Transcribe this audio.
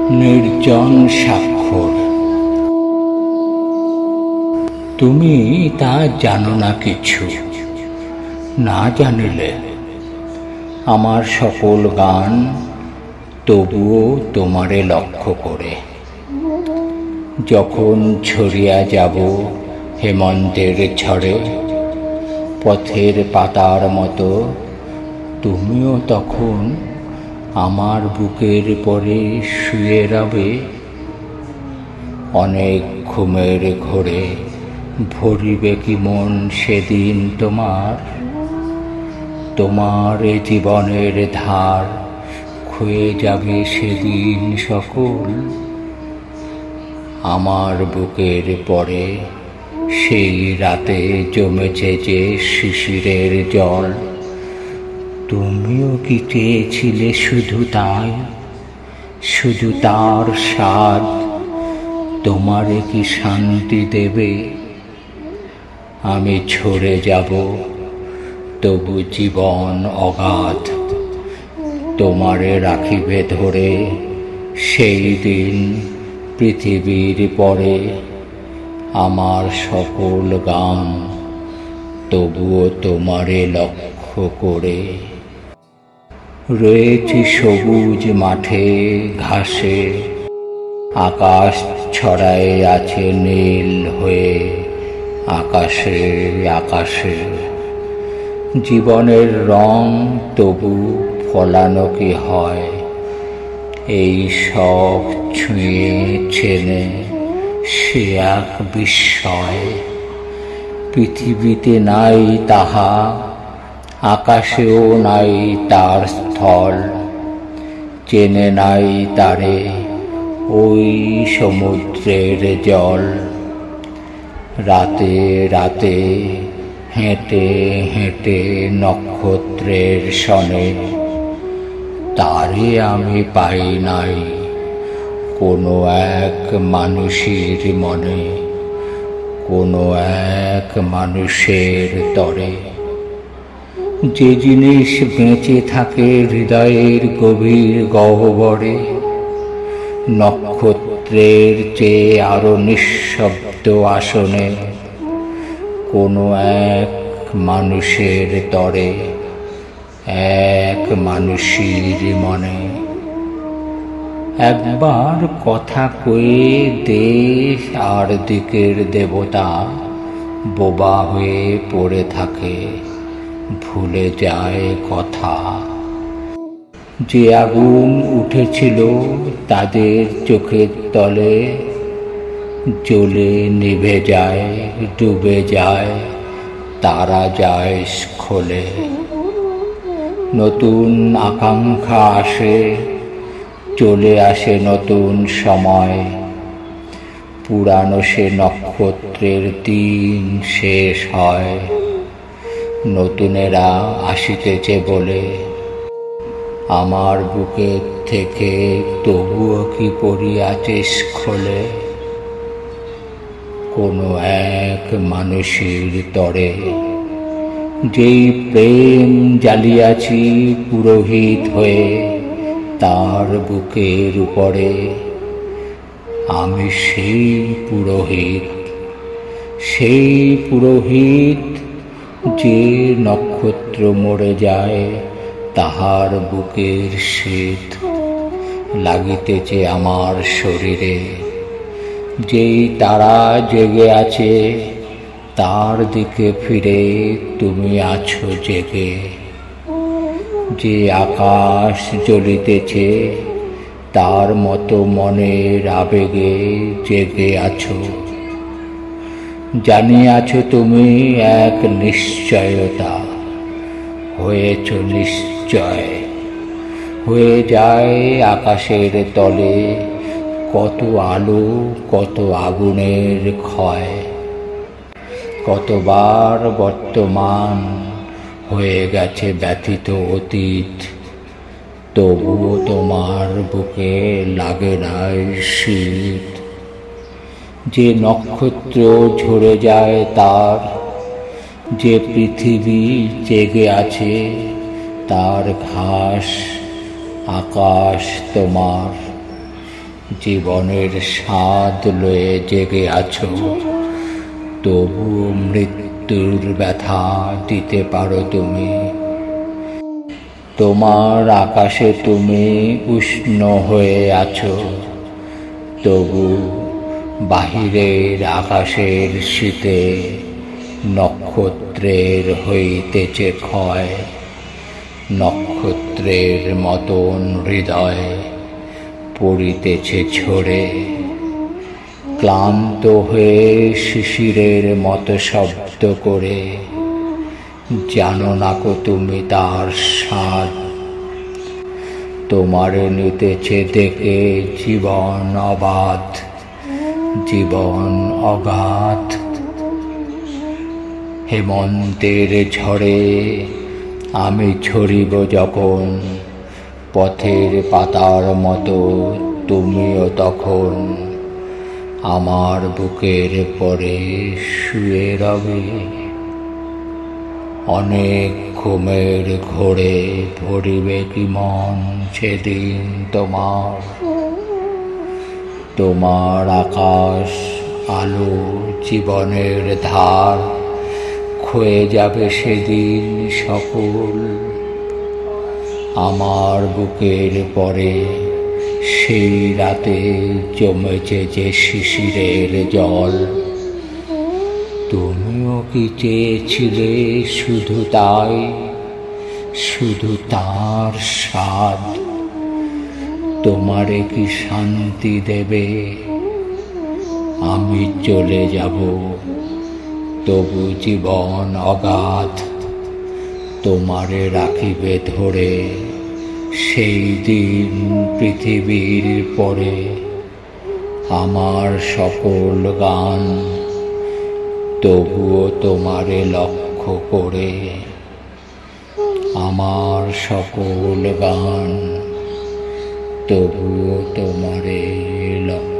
নির্জন স্বাক্ষর। তুমি তা জানো না কিছু, না জানিলে আমার সকল গান তবুও তোমারে লক্ষ্য করে। যখন ছড়িয়া যাব হেমন্তের ঝড়ে, পথের পাতার মতো তুমিও তখন আমার বুকের পরে শুয়ে রবে। অনেক ঘুমের ঘোরে ভরিবে কি মন সেদিন তোমার, তোমার জীবনের ধার ক্ষয়ে যাবে সেদিন সকল। আমার বুকের পরে সেই রাতে জমেছে যে শিশিরের জল, তুমিও কি চেয়েছিলে শুধু তাই, শুধু তার স্বাদ? তোমারে কি শান্তি দেবে? আমি ঝরে যাব তবু জীবন অগাধ, তোমারে রাখিবে ধরে সেই দিন পৃথিবীর পরে। আমার সকল গান তবুও তোমারে লক্ষ্য করে। রয়েছি সবুজ মাঠে ঘাসে, আকাশ ছড়ায় আছে নীল হয়ে আকাশে আকাশে। জীবনের রং তবু ফলানো কি হয়, এই সব ছুঁয়ে চেনে সে এক বিস্ময়। পৃথিবীতে নাই তাহা, আকাশেও নাই তার স্থল, চেনে নাই তারে ওই সমুদ্রের জল। রাতে রাতে হেঁটে হেঁটে নক্ষত্রের সনে, তারে আমি পাই নাই কোনো এক মানুষের মনে, কোনো এক মানুষের তরে। যে জিনিস বেঁচে থাকে হৃদয়ের গভীর গহ্বরে, নক্ষত্রের চেয়ে আরো নিঃশব্দ আসনে, কোনো এক মানুষের তরে, এক মানুষের মনে। একবার কথা কয়ে দেশ আর দিকের দেবতা বোবা হয়ে পড়ে থাকে, ভুলে যায় কথা। যে আগুন উঠেছিল তাদের চোখের তলে, জ্বলে নিভে যায় ডুবে যায়, তারা যায় স্খলে। নতুন আকাঙ্ক্ষা আসে, চলে আসে নতুন সময়, পুরানো সে নক্ষত্রের দিন শেষ হয়। নতুনেরা আসিতেছে বলে আমার বুকের থেকে তবুও কি পড়িয়াছে স্খলে, কোনো এক মানুষের তরে। যেই প্রেম জ্বালিয়াছি পুরোহিত হয়ে তার বুকের উপরে, আমি সেই পুরোহিত, সেই পুরোহিত যে নক্ষত্র মরে যায় তাহার বুকের শীত লাগিতেছে আমার শরীরে। যেই তারা জেগে আছে তার দিকে ফিরে তুমি আছো জেগে। যে আকাশ জ্বলিতেছে তার মতো মনের আবেগে জেগে আছো। জানিয়াছো তুমি এক নিশ্চয়তা, হয়েছ নিশ্চয়। হয়ে যায় আকাশের তলে কত আলো, কত আগুনের ক্ষয়। কতবার বর্তমান হয়ে গেছে ব্যথিত অতীত, তবুও তোমার বুকে লাগে নাই শীত। যে নক্ষত্র ঝরে যায় তার, যে পৃথিবী জেগে আছে তার ঘাস আকাশ তোমার। জীবনের স্বাদ লয়ে জেগে আছো, তবু মৃত্যুর ব্যথা দিতে পারো তুমি। তোমার আকাশে তুমি উষ্ণ হয়ে আছো, তবু বাহিরের আকাশের শীতে নক্ষত্রের হইতেছে ক্ষয়। নক্ষত্রের মতন হৃদয় পড়িতেছে ঝরে, ক্লান্ত হয়ে শিশিরের মতো শব্দ করে। জানো না কো তুমি তার স্বাদ, তোমার নিতেছে দেখে জীবন অবাধ, জীবন অগাধ। হেমন্তের ঝড়ে আমি ঝরিব যখন, পথের পাতার মতো তুমিও তখন আমার বুকের পরে শুয়ে রবে। অনেক ঘুমের ঘোরে ভরিবে কি মন সেদিন তোমার। তোমার আকাশ আলো জীবনের ধার ক্ষয়ে যাবে সেদিন সকল। আমার বুকের পরে সেই রাতে জমেছে যে শিশিরের জল। তুমিও কি চেয়েছিলে শুধু তাই, শুধু তার স্বাদ? তোমারে কি শান্তি দেবে? আমি চলে যাব, তবু জীবন অগাধ তোমারে রাখিবে ধরে। সেই দিন পৃথিবীর পরে আমার সকল গান তবুও তোমারে লক্ষ্য করে। আমার সকল গান তবুও তোমারে লক্ষ্য